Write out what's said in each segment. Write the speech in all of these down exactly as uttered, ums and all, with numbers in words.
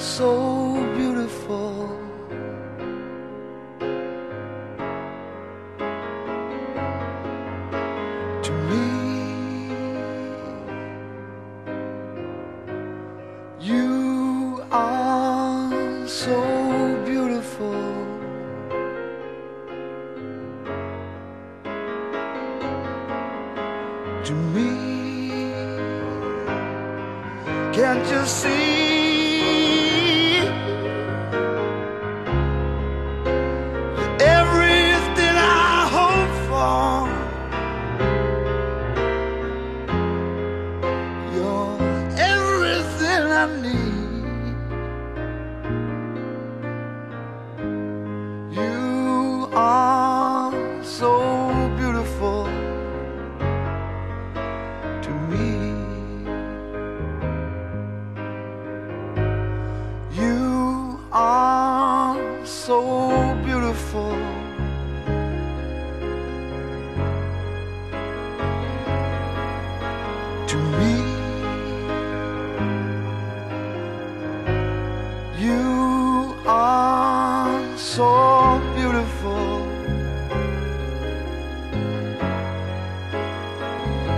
so beautiful. To me, you are so beautiful. To me, can't you see? Everything I hope for, you're everything I need. You are so beautiful to me. You are so beautiful. To me, you are so beautiful.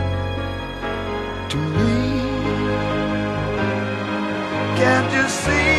To me, can't you see?